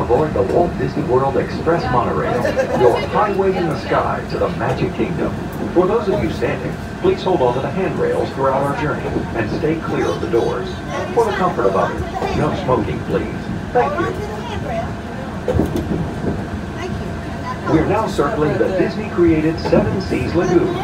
aboard the Walt Disney World Express Monorail, your highway in the sky to the Magic Kingdom. For those of you standing, please hold on to the handrails throughout our journey and stay clear of the doors. For the comfort of others, no smoking, please. Thank you. We're now circling the Disney-created Seven Seas Lagoon.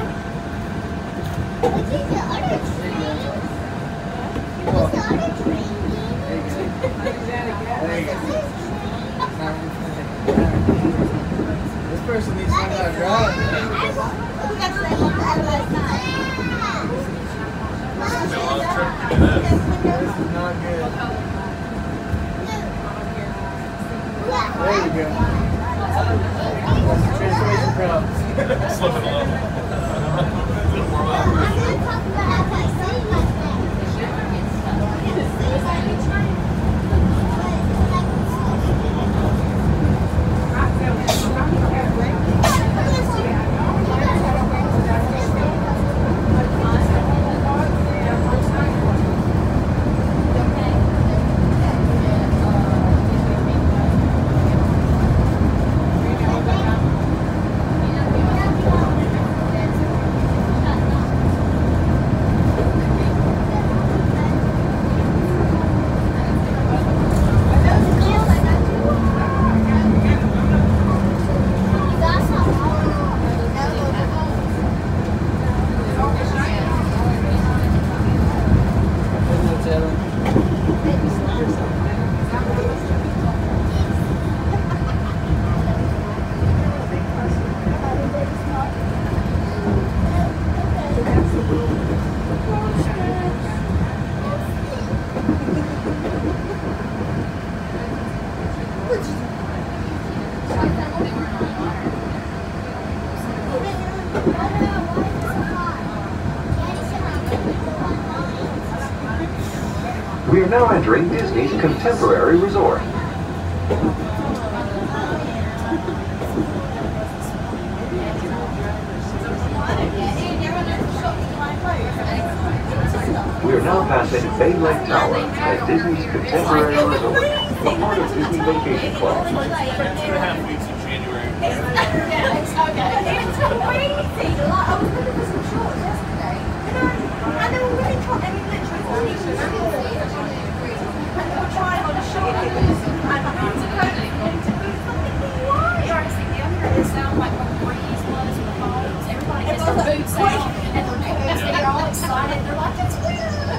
This person needs to learn how to drive. This is not good. There you go. Transformation problems. Slipping a little. We are now entering Disney's Contemporary Resort. We are now passing Bay Lake Tower at Disney's Contemporary Resort, a part of Disney Vacation Club. 2.5 weeks in January. It's crazy. Like, I was looking for some shorts yesterday, and they were really trying. I mean, literally, all these shorts. And they were trying on a short, and my hands are going into boots. I'm thinking, why? You're actually the other. It sounds like a breeze was with the bones. Everybody gets their boots on, and they're all excited. They're like, it's weird.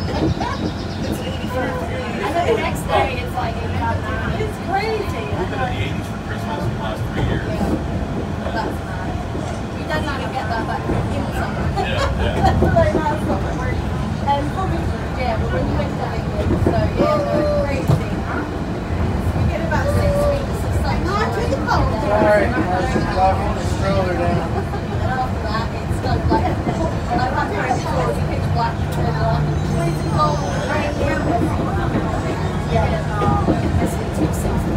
And then the next day, it's like, it's crazy. We've been in the 80s for Christmas in the last 3 years. That's nice. We don't even get that back in summer. Yeah. Like, that's not weird. Probably, yeah, we're in the winter again, so yeah, they're crazy. We get about 6 weeks of sunshine. Not to the cold. Sorry, I was just walking the stroller down. And after that, it's like, I've had to before, we pitch black, and then freezing cold, rain, yeah. It's been 2 seasons.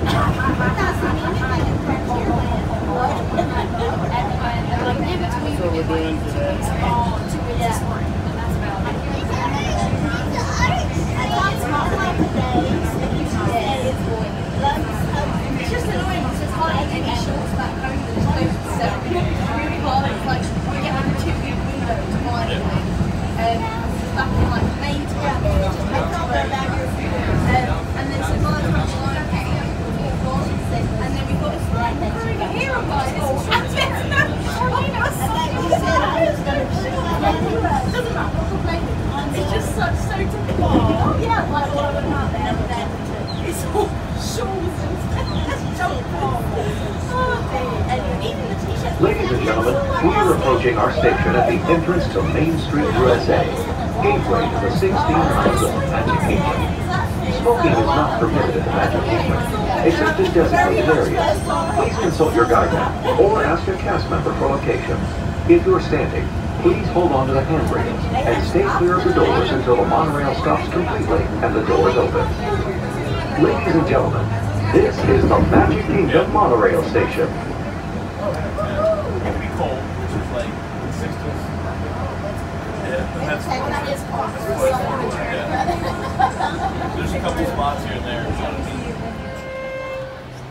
That's what we're doing today. It's just annoying, it's just hard to get your shorts back home and just don't sell. It's really hard, it's like you get like 2 big windows wide away. Back in like May time, and then some guys were like, okay, and then we got this right next to the hero guys. And then he said, doesn't matter, what's the plane? It's just so typical. Oh yeah, like all of them out there, and then it's all shawls and Ladies and gentlemen, we are approaching our station at the entrance to Main Street, USA, gateway to the 16 miles of the Magic Kingdom. Smoking is not permitted in the Magic Kingdom, except in designated areas. Please consult your guide map or ask a cast member for location. If you're standing, please hold on to the handrails and stay clear of the doors until the monorail stops completely and the doors open. Ladies and gentlemen, this is the Magic Kingdom Monorail Station. It'll be cold, which is like 60s. Yeah, and that's there's a couple spots here and there.